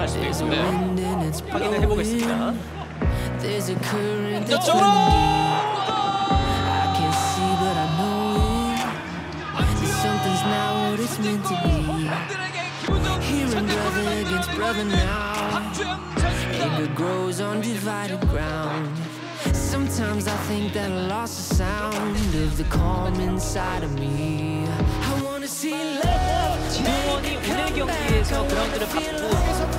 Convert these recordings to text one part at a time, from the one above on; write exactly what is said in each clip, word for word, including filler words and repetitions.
갈 수도 있는데요. 확인을 해보겠습니다. 이쪽으로! Sometimes I think that I lost the sound of the calm inside of me. I wanna see love. 진호원이 오늘 경기에서 그라운드를 밟고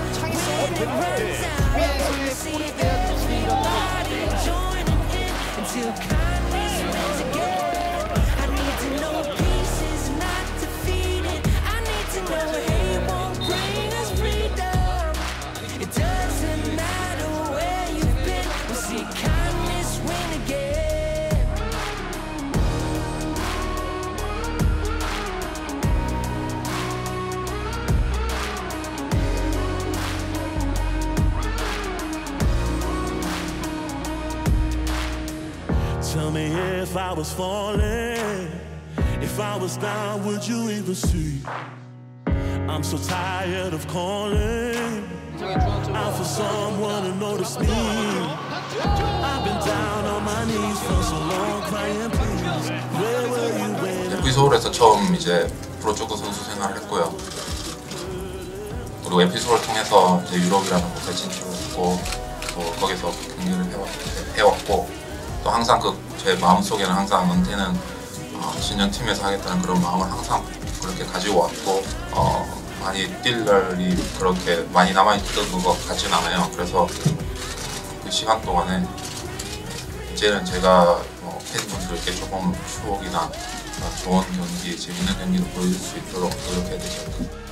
until kindness wins again. I need to know peace is not defeated. I need to know hate won't bring us freedom. It doesn't matter where you've been. We'll see kindness win again. Tell me if I was falling, if I was down, would you even see? I'm so tired of calling out for someone to notice me. I've been down on my knees for so long, crying please. Where were you when I... 에피소드에서 처음 이제 프로축구 선수 생활을 했고요. 그리고 에피소드를 통해서 이제 유럽이라는 곳에 진출했고 또 거기서 경기를 해왔, 해왔고 또 항상 그 제 마음속에는 항상 은퇴는 어, 신년팀에서 하겠다는 그런 마음을 항상 그렇게 가지고 왔고 어, 많이 뛸 날이 그렇게 많이 남아있던 것 같진 않아요. 그래서 그 시간 동안에 이제는 제가 어, 팬분들께 조금 추억이나 좋은 경기, 재밌는 경기를 보여줄 수 있도록 노력해야 되지 않을까.